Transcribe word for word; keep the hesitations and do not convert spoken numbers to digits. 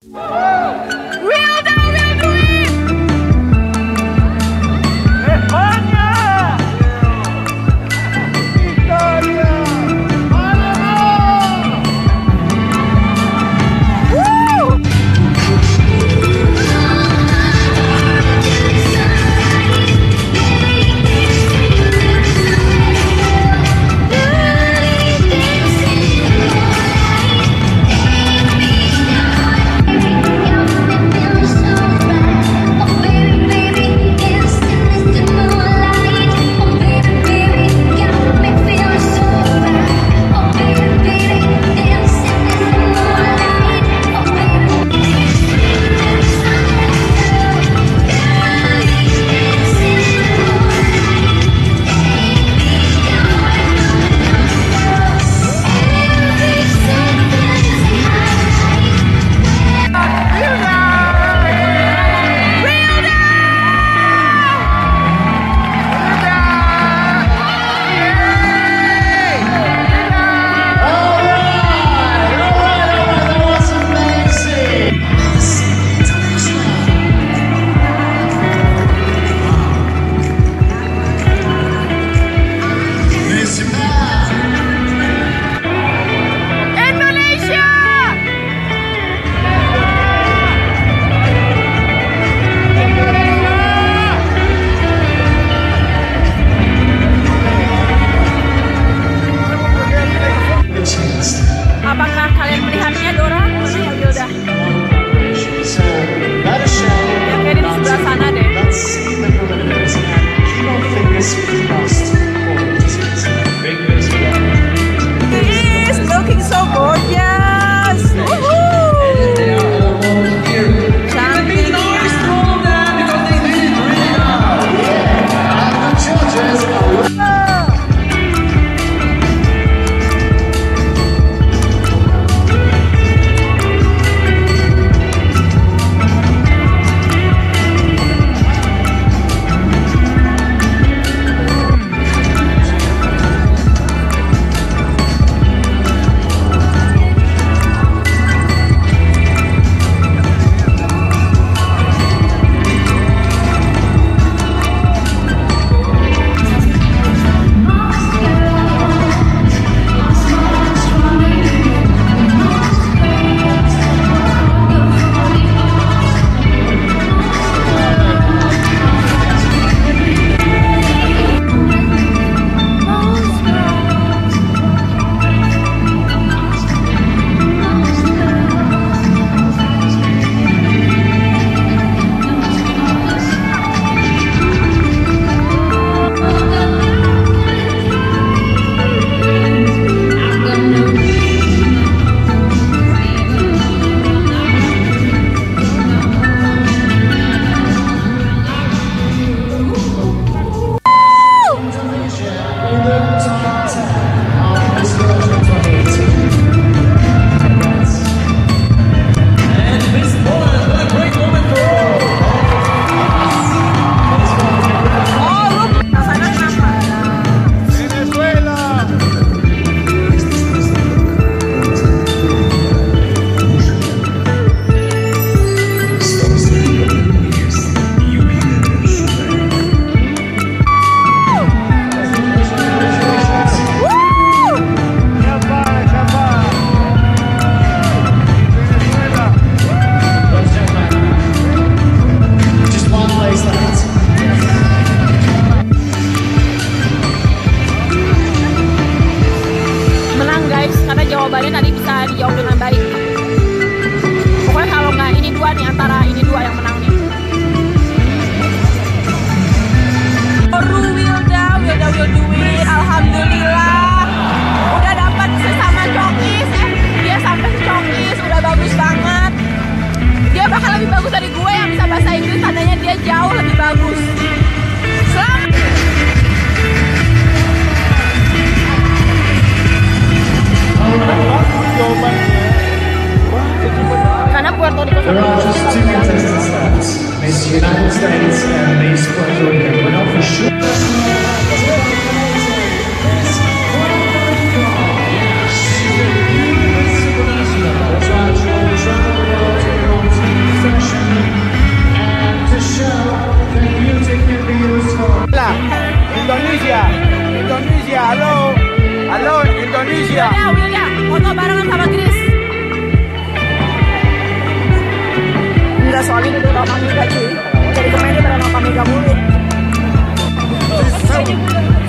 Wilda will do it! Espanya! Italia! Apakah kalian melihatnya, Dora? Ya udah. Ya, kayak di sebelah sana deh. He's looking so gorgeous. Cantik. Jawabannya tadi bisa dijawab dengan baik. Pokoknya kalau nggak ini dua nih, antara ini dua yang menang nih. Baru Wilda, Wilda will do it. Alhamdulillah udah dapat sesama cokis. Eh, dia sampai cokis, udah bagus banget. Dia bakal lebih bagus dari gue yang bisa bahasa Inggris, tandanya dia jauh lebih bagus. Selamat. Karena Puerto Rico There are just two contestants left, Miss United States and Miss Puerto Rico. We're not for sure. Supranational. That's right, travel the world to soalnya dia udah Kamega cuy. Dari kemarin dia pernah Kamega mulu.